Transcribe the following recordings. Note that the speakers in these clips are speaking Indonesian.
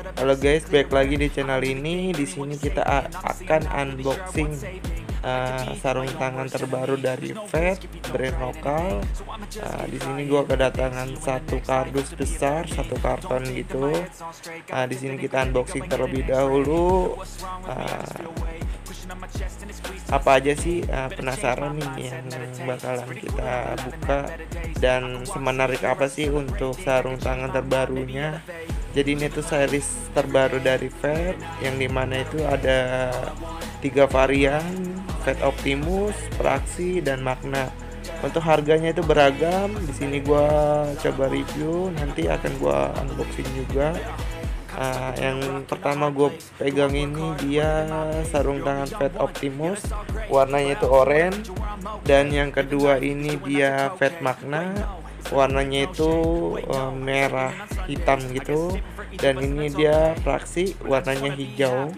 Halo guys, balik lagi di channel ini. Di sini kita akan unboxing sarung tangan terbaru dari Fat, brand lokal. Di sini gua kedatangan satu kardus besar, satu karton gitu. Di sini kita unboxing terlebih dahulu. Apa aja sih, penasaran nih yang bakalan kita buka, dan semenarik apa sih untuk sarung tangan terbarunya. Jadi ini tuh series terbaru dari Fat, yang dimana itu ada 3 varian: Fat Optimus, Praxi, dan Magna. Untuk harganya itu beragam. Di sini gua coba review, nanti akan gua unboxing juga. Yang pertama gue pegang ini dia sarung tangan Fat Optimus, warnanya itu oranye. Dan yang kedua ini dia Fat Magna, warnanya itu merah hitam gitu. Dan ini dia Praxi, warnanya hijau.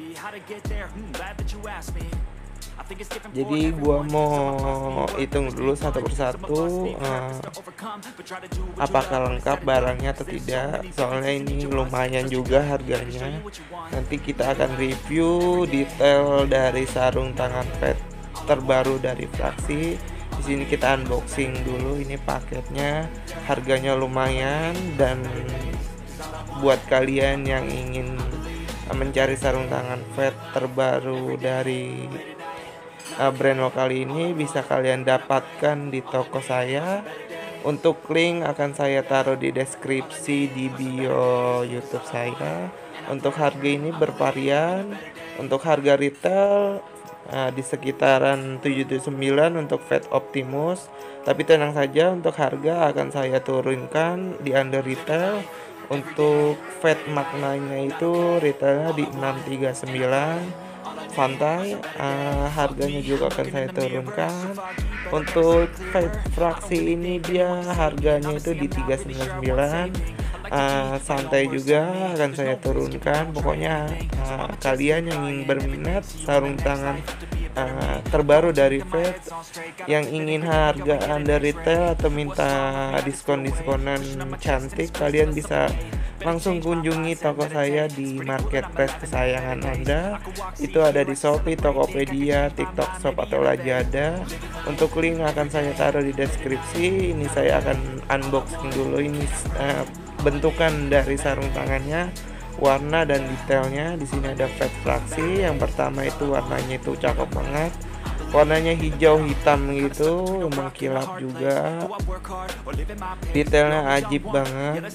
Jadi gua mau hitung dulu satu persatu apakah lengkap barangnya atau tidak, soalnya ini lumayan juga harganya. Nanti kita akan review detail dari sarung tangan Fat terbaru dari Praxi. Di sini kita unboxing dulu ini paketnya. Harganya lumayan, dan buat kalian yang ingin mencari sarung tangan Fat terbaru dari brand lokal ini, bisa kalian dapatkan di toko saya. Untuk link akan saya taruh di deskripsi di bio YouTube saya. Untuk harga ini bervarian. Untuk harga retail di sekitaran 779 untuk Fat Optimus, tapi tenang saja, untuk harga akan saya turunkan di under retail. Untuk Fat Magnanya itu retailnya di 639, santai. Harganya juga akan saya turunkan. Untuk Praxi ini dia harganya itu di 399, santai juga akan saya turunkan. Pokoknya kalian yang ingin berminat sarung tangan terbaru dari Fat, yang ingin harga under retail atau minta diskon-diskonan cantik, kalian bisa langsung kunjungi toko saya di marketplace kesayangan Anda. Itu ada di Shopee, Tokopedia, TikTok Shop, atau Lazada. Untuk link akan saya taruh di deskripsi. Ini saya akan unboxing dulu ini bentukan dari sarung tangannya, warna dan detailnya. Di sini ada Fat Praxi. Yang pertama itu warnanya itu cakep banget. Warnanya hijau hitam gitu, mengkilap juga. Detailnya ajib banget.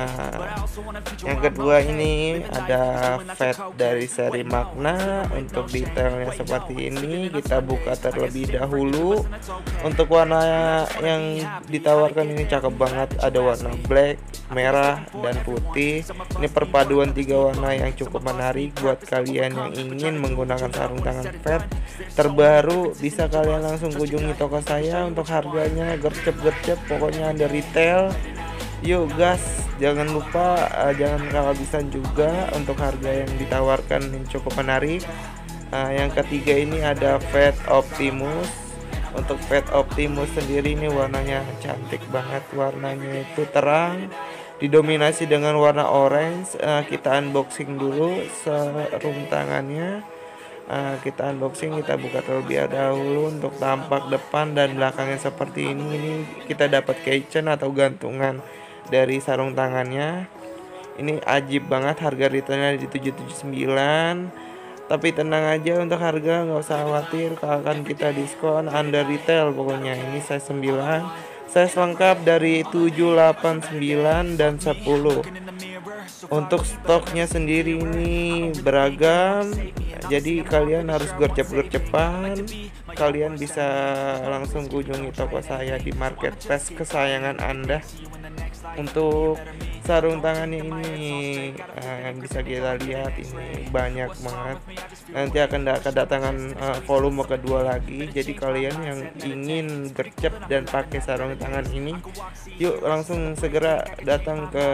Yang kedua ini ada Fat dari seri Magna. Untuk detailnya seperti ini, kita buka terlebih dahulu. Untuk warna yang ditawarkan ini cakep banget. Ada warna black, merah, dan putih. Ini perpaduan 3 warna yang cukup menarik buat kalian yang ingin menggunakan sarung tangan Fat terbaru. Bisa kalian langsung kunjungi toko saya. Untuk harganya gercep-gercep, pokoknya ada retail. Yuk gas, jangan lupa jangan kehabisan juga. Untuk harga yang ditawarkan yang cukup menarik. Yang ketiga ini ada Fat Optimus. Untuk Fat Optimus sendiri ini warnanya cantik banget. Warnanya itu terang, didominasi dengan warna orange. Kita unboxing dulu sarung tangannya. Kita unboxing, kita buka terlebih dahulu. Untuk tampak depan dan belakangnya seperti ini kita dapat keychain atau gantungan dari sarung tangannya. Ini ajib banget. Harga retailnya di 779, tapi tenang aja, untuk harga nggak usah khawatir, akan kita diskon under retail. Pokoknya ini size 9, size lengkap dari 7, 8, 9, dan 10. Untuk stoknya sendiri ini beragam, jadi kalian harus gercep-gercepan. Kalian bisa langsung kunjungi toko saya di marketplace kesayangan Anda. Untuk sarung tangannya ini yang bisa kita lihat ini banyak banget. Nanti akan kedatangan volume kedua lagi. Jadi kalian yang ingin gercep dan pakai sarung tangan ini, yuk langsung segera datang ke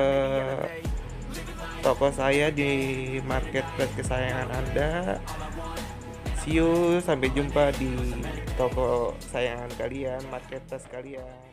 toko saya di marketplace kesayangan Anda. See you, sampai jumpa di toko sayangan kalian, marketplace kalian.